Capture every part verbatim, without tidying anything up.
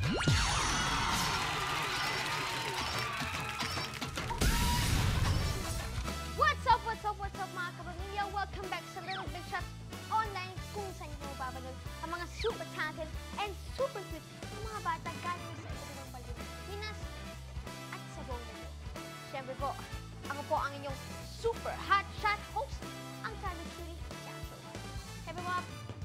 What's up, what's up, what's up mga kapamilya? Welcome back sa Little Big Shots Online kung saan nyo mapapanood ang mga super talented and super cute ng mga bata galing sa iba't ibang paligid, Pinas at sa buong mundo. Siyempre po, ako po ang inyong super hot shot host, ang Chubby Cutie Castro. Siyempre mga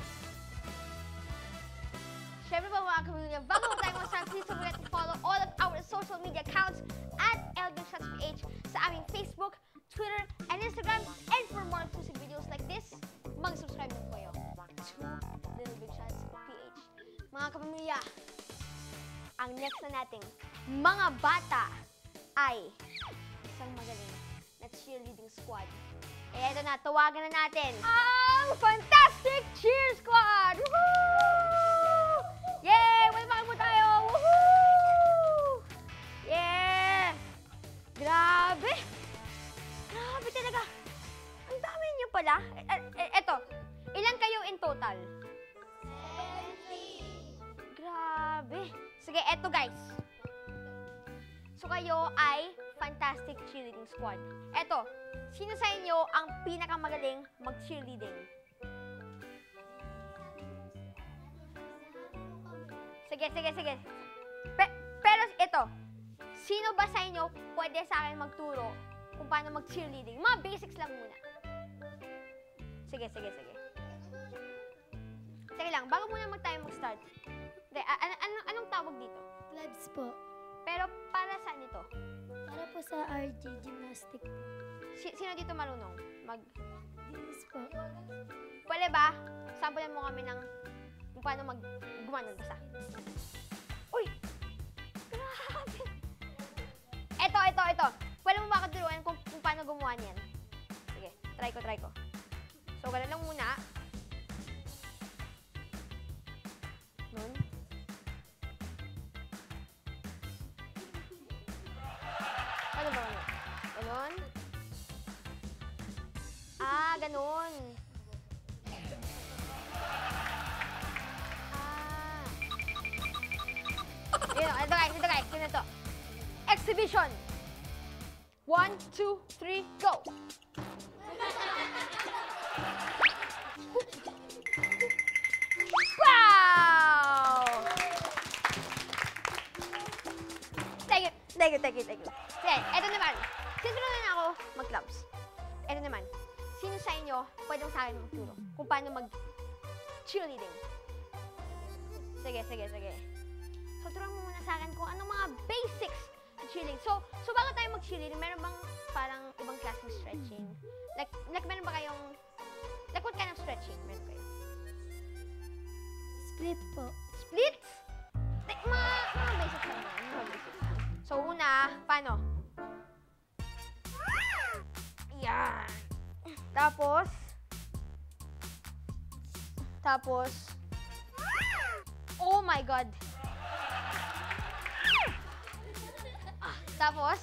Siyempre po mga kapamilya, bago po tayo mag-start, please don't forget to follow all of our social media accounts at L B Shots P H sa aming Facebook, Twitter, and Instagram. And for more exclusive videos like this, mag-subscribe na po kayo to Little Big Shots P H. Mga kapamilya, ang next na nating mga bata ay isang magaling na cheerleading squad. Eh, eto na, tawagan na natin ang Fantastic Cheer Squad! Woohoo! Yay! Welcome mo tayo! Woohoo! Yeah! Grabe! Grabe talaga! Ang dami niyo pala. E e eto, ilan kayo in total? seventy! Grabe! Sige, eto guys. So kayo ay Fantastic Cheerleading Squad. Eto, sino sa inyo ang pinakamagaling mag-cheerleading? Sige, sige, sige. Pe pero ito, sino ba sa inyo pwede sa akin magturo kung paano mag-cheerleading? Mga basics lang muna. Sige, sige, sige. Sige lang, bago muna mag tayo mag-start. An an anong tawag dito? Labs po. Pero para saan ito? Para po sa R G, gymnastic po. Si sino dito marunong? Mag... Dinis po. Pwede ba? Sampulan mo kami ng kung paano mag gumanon basta. Uy! Grabe! Ito, ito, ito. Pwede mo ba ako turuan kung, kung paano gumawa niyan? Sige, try ko, try ko. So, ganun lang muna. Nun. Ano ba ganun? Ganun? Ah, ganun. Ito guys, ito guys, ito. Exhibition. One, two, three, go. Wow! Thank you, thank you, thank you, thank you. Sige, ito naman. Since na ako mag-clubs. Ito naman. Sino sa inyo pwedeng sa akin magturo kung paano mag-cheerleading? Sige, sige, sige. So, turuan mo muna sa akin kung anong mga basics ng cheerleading. So, so bago tayo mag-cheerleading, meron bang parang ibang klaseng stretching? Like, like meron ba kayong, like what kind of stretching meron kayo? Split po. Split? Like, mga, mga basics lang naman. Mga basics lang. So, una, paano? Yan. Tapos, tapos, oh my God! Tapos,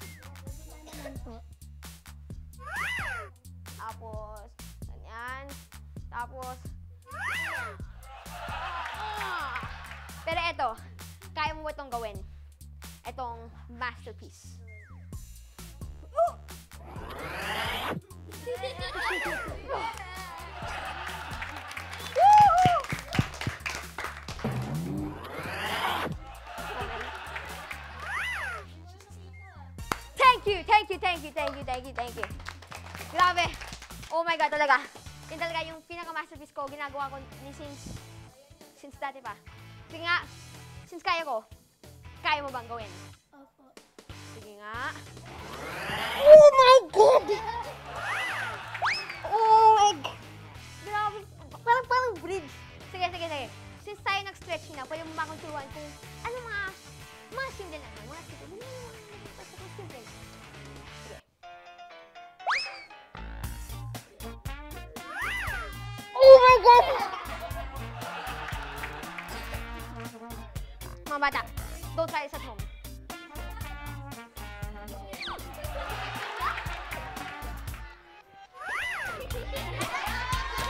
tapos, ganyan, tapos, pero eto, kaya mo ba itong gawin? Itong masterpiece. Thank you, thank you, thank you, thank you, thank you, thank you. Grabe. Oh my God, talaga. Yan talaga yung pinaka-masterpiece ko. Ginagawa ko ni since, since dati pa. Sige nga, since kaya ko, kaya mo bang gawin? Opo. Sige nga. Oh my God! Oh my God! Grabe. Parang, parang bridge. Sige, sige, sige. Since tayo nag-stretch na, pwede mo ba akong turuan kung ano mga, mga simple lang. Mga simple. Mga simple. Sige. Oh my God! Mga bata, don't try this at home.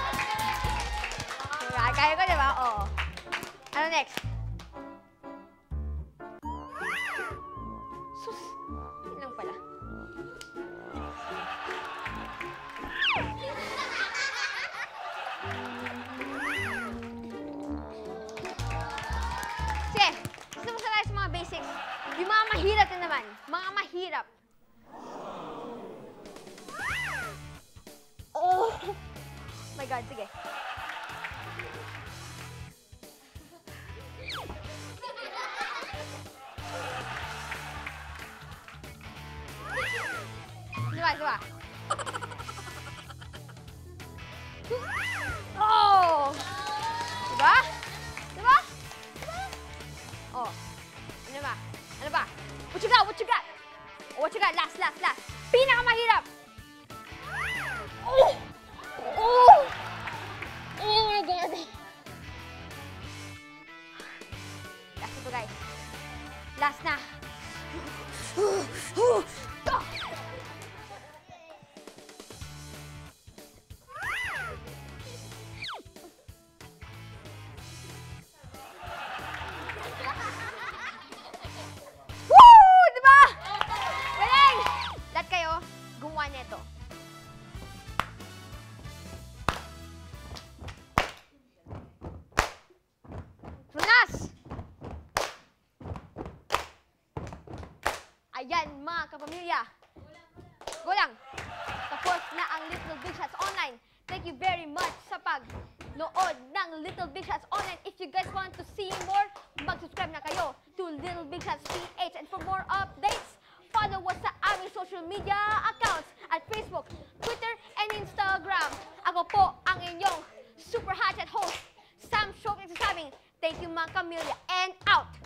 Kaya ko, di ba? Oo. Ano next? God. Sige. Diba, diba? Oh! Diba? Diba? Diba? Oh. Ano ba? Ano ba? What you got? What you got? Oh, what you got? Last, last, last. Pinakamahirap! Oh! Oh! Oh my God! Last na to, guys. Last na. Woo! Diba? Galing! Lahat kayo, gumawa nito. Last! Ayan, mga kapamilya. Go lang. Tapos na ang Little Big Shots Online. Thank you very much sa pag-nood ng Little Big Shots Online. If you guys want to see more, mag-subscribe na kayo to Little Big Shots P H. And for more updates, follow us sa aming social media accounts at Facebook, Twitter, and Instagram. Ako po ang inyong super hatchet host, Sam Show nagsasabing, thank you mga kamilya, and out!